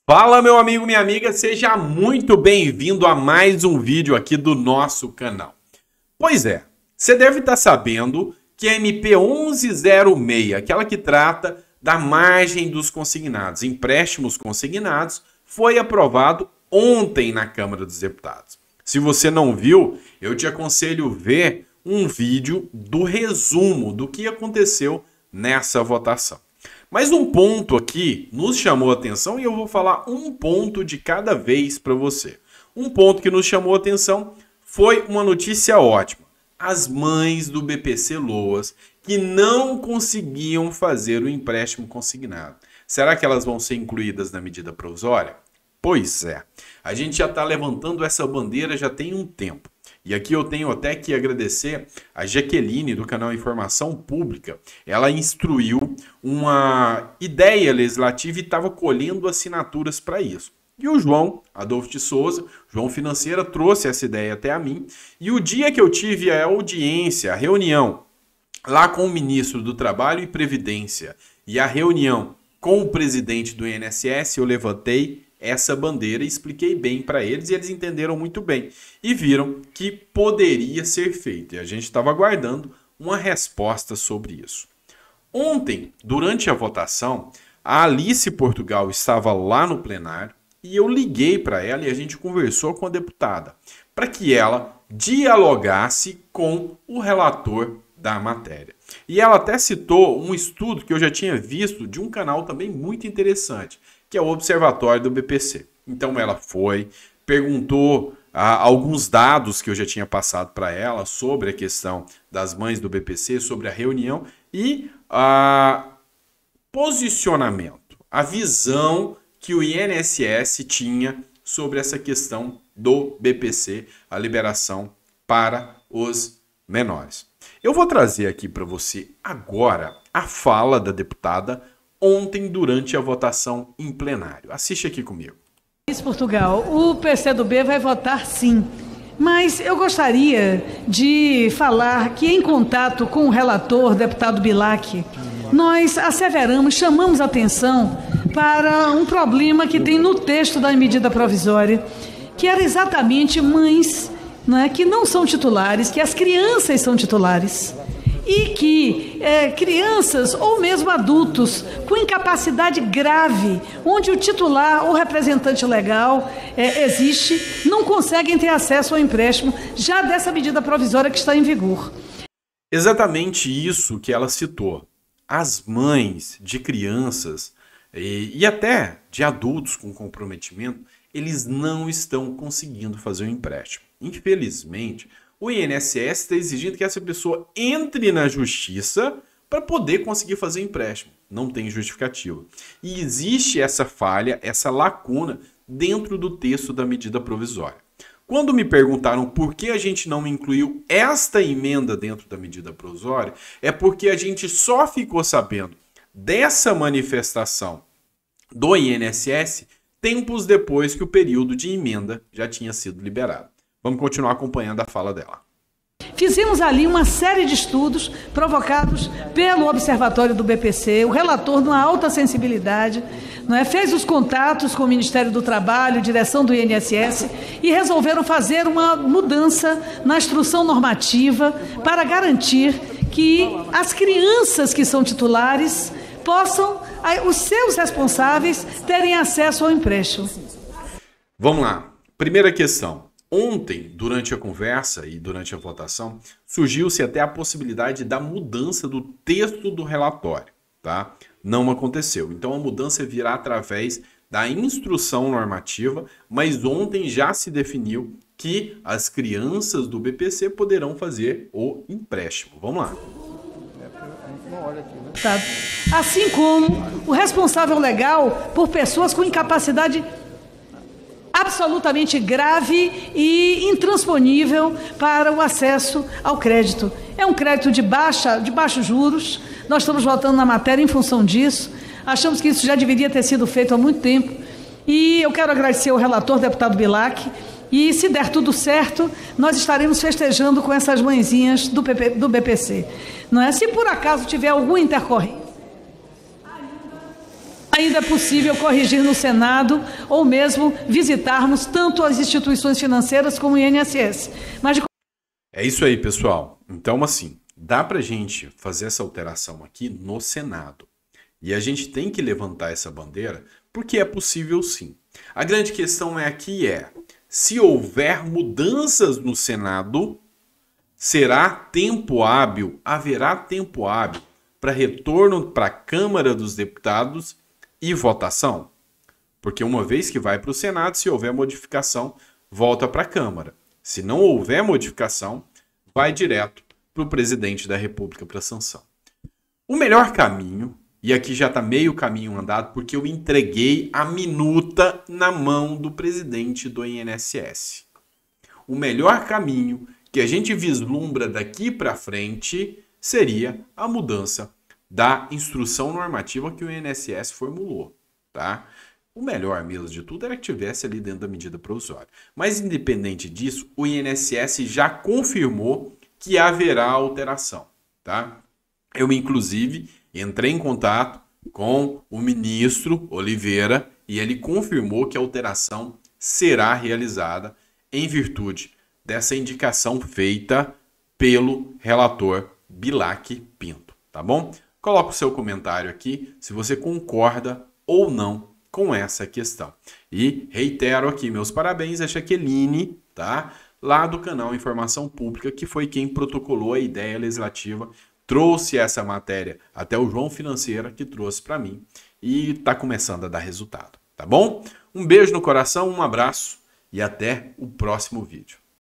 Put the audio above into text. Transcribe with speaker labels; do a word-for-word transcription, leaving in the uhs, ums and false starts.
Speaker 1: Fala, meu amigo, minha amiga, seja muito bem-vindo a mais um vídeo aqui do nosso canal. Pois é, você deve estar sabendo que a M P onze zero seis, aquela que trata da margem dos consignados, empréstimos consignados, foi aprovado ontem na Câmara dos Deputados. Se você não viu, eu te aconselho ver um vídeo do resumo do que aconteceu nessa votação. Mas um ponto aqui nos chamou a atenção e eu vou falar um ponto de cada vez para você. Um ponto que nos chamou a atenção foi uma notícia ótima. As mães do B P C Loas que não conseguiam fazer o empréstimo consignado. Será que elas vão ser incluídas na medida provisória? Pois é, a gente já está levantando essa bandeira já tem um tempo. E aqui eu tenho até que agradecer a Jaqueline do canal Informação Pública. Ela instruiu uma ideia legislativa e estava colhendo assinaturas para isso. E o João Adolfo de Souza, João Financeira, trouxe essa ideia até a mim. E o dia que eu tive a audiência, a reunião lá com o ministro do Trabalho e Previdência e a reunião com o presidente do I N S S, eu levantei essa bandeira e expliquei bem para eles e eles entenderam muito bem e viram que poderia ser feito. E a gente estava aguardando uma resposta sobre isso. Ontem, durante a votação, a Alice Portugal estava lá no plenário e eu liguei para ela e a gente conversou com a deputada para que ela dialogasse com o relator da matéria. E ela até citou um estudo que eu já tinha visto de um canal também muito interessante, que é o Observatório do B P C. Então ela foi, perguntou ah, alguns dados que eu já tinha passado para ela sobre a questão das mães do B P C, sobre a reunião e ah, posicionamento, a visão que o I N S S tinha sobre essa questão do B P C, a liberação para os menores. Eu vou trazer aqui para você agora a fala da deputada ontem durante a votação em plenário. Assiste aqui comigo.
Speaker 2: Portugal, o P C do B vai votar sim, mas eu gostaria de falar que em contato com o relator, deputado Bilac, nós asseveramos, chamamos atenção para um problema que tem no texto da medida provisória, que era exatamente mães, né, que não são titulares, que as crianças são titulares. E que é, crianças ou mesmo adultos com incapacidade grave, onde o titular ou representante legal é, existe, não conseguem ter acesso ao empréstimo já dessa medida provisória que está em vigor.
Speaker 1: Exatamente isso que ela citou. As mães de crianças e, e até de adultos com comprometimento, eles não estão conseguindo fazer o empréstimo. Infelizmente, o I N S S está exigindo que essa pessoa entre na justiça para poder conseguir fazer o empréstimo. Não tem justificativa. E existe essa falha, essa lacuna dentro do texto da medida provisória. Quando me perguntaram por que a gente não incluiu esta emenda dentro da medida provisória, é porque a gente só ficou sabendo dessa manifestação do I N S S tempos depois que o período de emenda já tinha sido liberado. Vamos continuar acompanhando a fala dela.
Speaker 2: Fizemos ali uma série de estudos provocados pelo Observatório do B P C, o relator, numa alta sensibilidade, não é? Fez os contatos com o Ministério do Trabalho, direção do I N S S, e resolveram fazer uma mudança na instrução normativa para garantir que as crianças que são titulares possam, os seus responsáveis, terem acesso ao empréstimo.
Speaker 1: Vamos lá. Primeira questão. Ontem, durante a conversa e durante a votação, surgiu-se até a possibilidade da mudança do texto do relatório, tá? Não aconteceu. Então a mudança virá através da instrução normativa, mas ontem já se definiu que as crianças do B P C poderão fazer o empréstimo. Vamos lá.
Speaker 2: Assim como o responsável legal por pessoas com incapacidade absolutamente grave e intransponível para o acesso ao crédito. É um crédito de, baixa, de baixos juros, nós estamos votando na matéria em função disso, achamos que isso já deveria ter sido feito há muito tempo, e eu quero agradecer ao relator, deputado Bilac, e se der tudo certo, nós estaremos festejando com essas mãezinhas do, P P, do B P C. Não é? Se por acaso tiver alguma intercorrência, Ainda é possível corrigir no Senado ou mesmo visitarmos tanto as instituições financeiras como o I N S S. Mas de...
Speaker 1: É isso aí, pessoal. Então, assim, dá pra gente fazer essa alteração aqui no Senado. E a gente tem que levantar essa bandeira porque é possível sim. A grande questão é aqui é, se houver mudanças no Senado, será tempo hábil, haverá tempo hábil para retorno para a Câmara dos Deputados e votação? Porque uma vez que vai para o Senado, se houver modificação, volta para a Câmara. Se não houver modificação, vai direto para o presidente da República para sanção. O melhor caminho, e aqui já está meio caminho andado, porque eu entreguei a minuta na mão do presidente do I N S S. O melhor caminho que a gente vislumbra daqui para frente seria a mudança da instrução normativa que o I N S S formulou, tá? O melhor mesmo de tudo era que tivesse ali dentro da medida provisória. Mas independente disso, o I N S S já confirmou que haverá alteração, tá? Eu, inclusive, entrei em contato com o ministro Oliveira e ele confirmou que a alteração será realizada em virtude dessa indicação feita pelo relator Bilac Pinto, tá bom? Coloca o seu comentário aqui se você concorda ou não com essa questão. E reitero aqui meus parabéns a Jaqueline, tá? Lá do canal Informação Pública, que foi quem protocolou a ideia legislativa, trouxe essa matéria até o João Financeira, que trouxe para mim, e está começando a dar resultado, tá bom? Um beijo no coração, um abraço e até o próximo vídeo.